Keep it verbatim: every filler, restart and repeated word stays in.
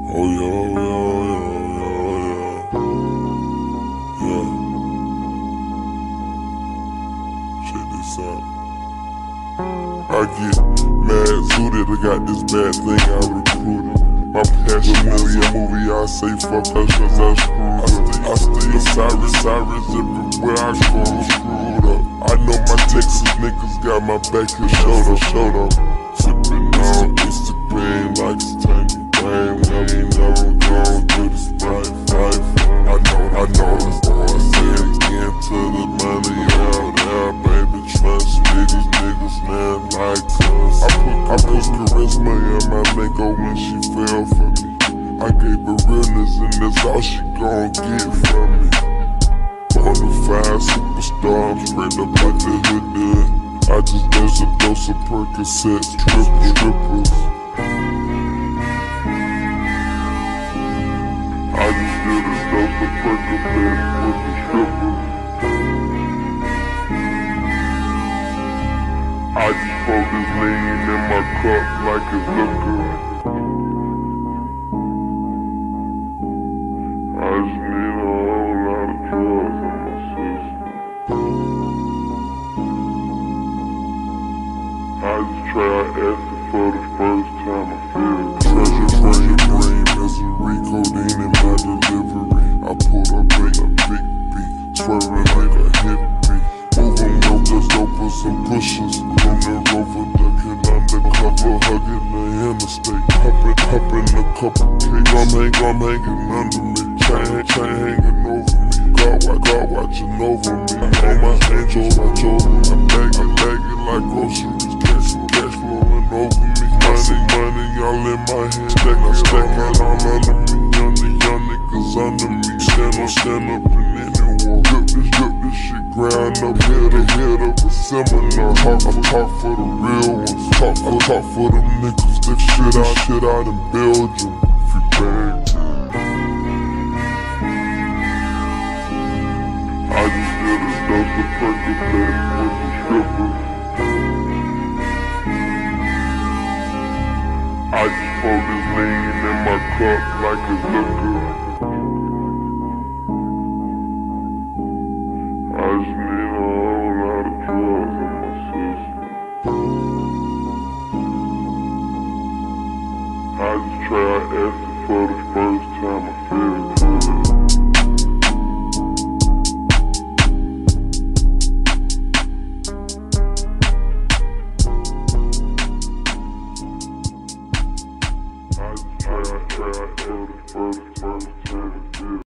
Oh yeah, oh yeah, oh yeah, oh yeah, yeah. Check this out. I get mad zooted, I got this bad thing I recruited. My passion is a movie, I say fuck her cause I screwed up. I still Cyrus, Cyrus everywhere I go, I'm screwed up. I know my Texas niggas got my back and shoulder, shoulder. Flipping on Instagram like it's tangy. I ain't never, never gone through this right, right. I know, I know this boy, say it again to the money out there, baby. Trust niggas, niggas, man, like us. I put, I put charisma in my lingo when she fell for me. I gave her realness and that's all she gon' get from me. Bonafide superstar, I'm straight up like the hood did. I just dose a dose of Percocets, triple, trippers. I just did a dose of Percocets with the strippers. I just pour this lean in my cup like it's liquor. I just need a whole lot of drugs in my system. I just tried acid for the first time, I feel treasure, treasure, brain, misery, codeine in my delivery. I pulled up a big beat, swerving like a hippie. Moving ropers, dopers, and pushers. On the rover, ducking undercover, hugging the interstate. Pumping, pumping a couple K. Gum hang, gum hanging under me. Chain, chain hanging over me. God, God watching over me. All my angels, I told them I bag it, bag it like groceries. Cash, cash flowing over me. Money, money, all in my head. Stack, I stack it all under me. Young, young niggas under me. Stand up, stand up in any war. Drip this, drip this shit, ground up. Head up, head up a seminar. Talk, I talk for the real ones. Talk, I talk for them niggas that shit out, shit out in Belgium. If you bang. I just did a dose of Percocets with the strippers. I just pour this lean in my cup like it's liquor. I just need a whole lot of drugs in my system. I just tried acid for the first time, I feel I just tried, tried for the first, first time.